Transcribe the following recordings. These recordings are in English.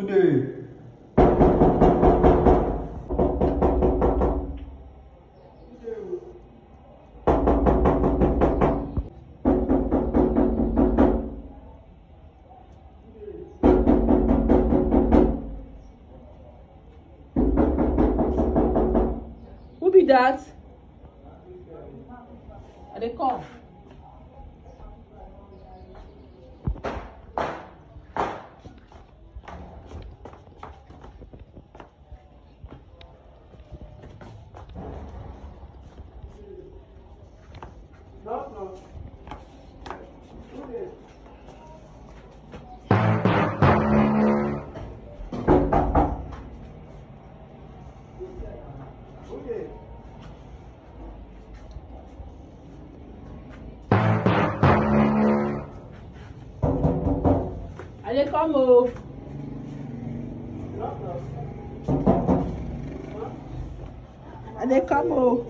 day. Who be that? Are they come? No. Are they come? Oh. Are they come? Oh.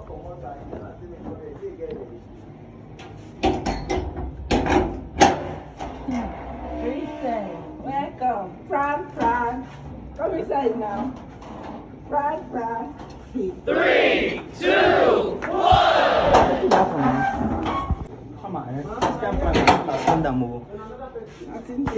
Welcome. Fran. Come inside now. Fran. 3,